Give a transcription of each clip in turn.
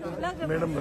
Madam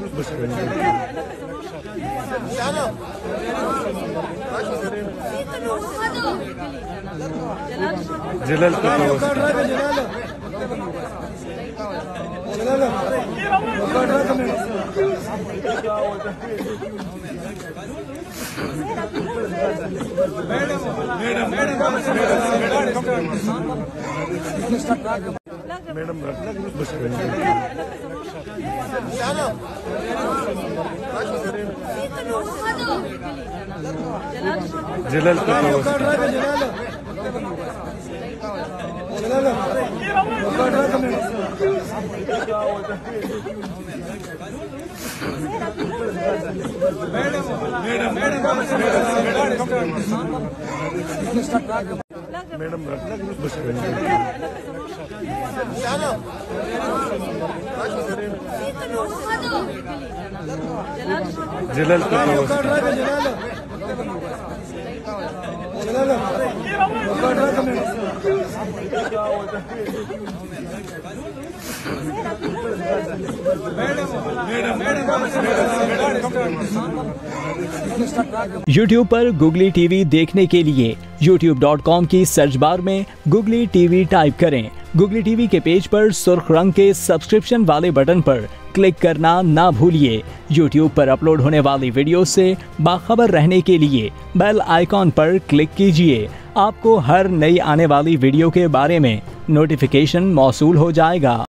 YouTube पर Googly TV देखने के लिए youtube.com की सर्च बार में Googly TV टाइप करें। Googly TV के पेज पर सुर्ख रंग के सब्सक्रिप्शन वाले बटन पर क्लिक करना ना भूलिए। YouTube पर अपलोड होने वाली वीडियो से बाखबर रहने के लिए बेल आइकॉन पर क्लिक कीजिए। आपको हर नई आने वाली वीडियो के बारे में नोटिफिकेशन मौसूल हो जाएगा।